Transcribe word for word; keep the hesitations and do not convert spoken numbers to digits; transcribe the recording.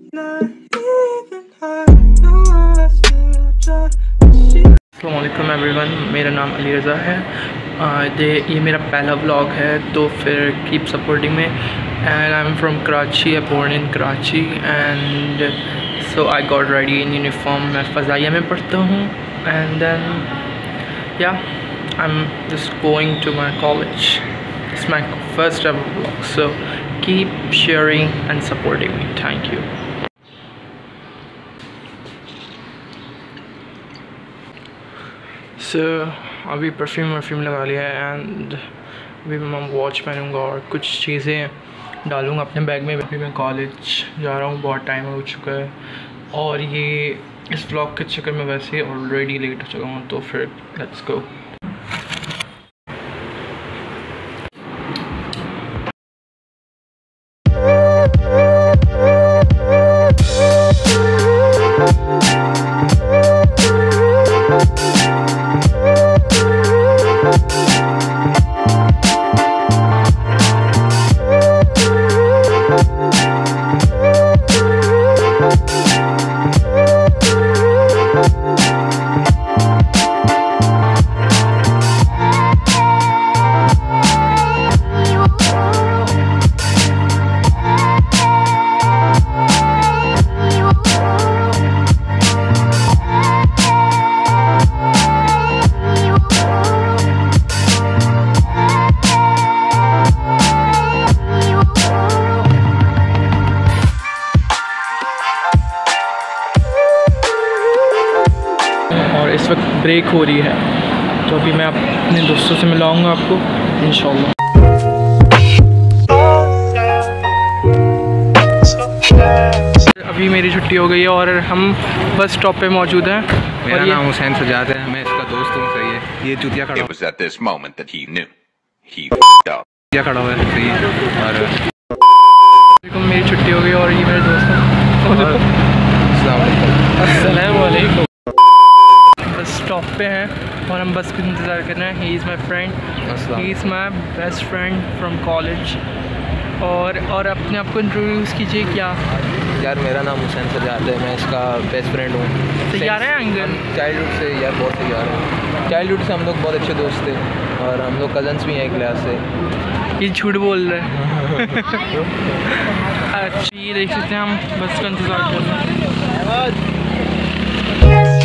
अस्सलामुअलैकुम एवरीवन, मेरा नाम अली रज़ा है। uh, ये मेरा पहला व्लॉग है, तो फिर keep supporting me. And I am from Karachi, I born in Karachi and so I got ready in uniform. मैं फ़ज़ाइया में पढ़ता हूँ and then yeah I am just going to my college. It's my first ever vlog, so keep sharing and supporting me. Thank you. So so, अभी perfume perfume लगा लिया है and अभी मैं वॉच पहनूँगा और कुछ चीज़ें डालूँगा अपने बैग में। अभी मैं कॉलेज जा रहा हूँ, बहुत टाइम हो चुका है और ये इस व्लॉग के चक्कर में वैसे ही ऑलरेडी लेट हो चुका हूँ, तो फिर लेट्स गो। और इस वक्त ब्रेक हो रही है, तो अभी मैं अपने दोस्तों से मिलाऊंगा आपको इंशाल्लाह। अभी मेरी छुट्टी हो गई है और हम बस स्टॉप पे मौजूद हैं। मेरा नाम हुसैन सजाद है, मैं इसका दोस्त हूँ। सही है, ये चुतिया खड़ा It was at this moment that he knew he up. चुतिया खड़ा हुआ है। सही है। और मेरी छुट्टी हो गई और ये मेरे दोस्त हैं। अस्सलाम वालेकुम। बस स्टॉप पे हैं और हम बस का इंतज़ार कर रहे हैं। He is my friend, he is my best friend from college. और और अपने आप को इंट्रोड्यूस कीजिए। क्या यार, मेरा नाम हुसैन सजाद है, मैं इसका बेस्ट फ्रेंड हूँ। तैयार है अंगन? चाइल्डहुड से यार, बहुत तैयार है। चाइल्डहुड से हम लोग बहुत अच्छे दोस्त थे और हम लोग कज़न्स भी हैं एक क्लास से। ये झूठ बोल रहे हैं। अच्छा, ये देख सकते हैं हम बस का इंतज़ार कर रहे हैं।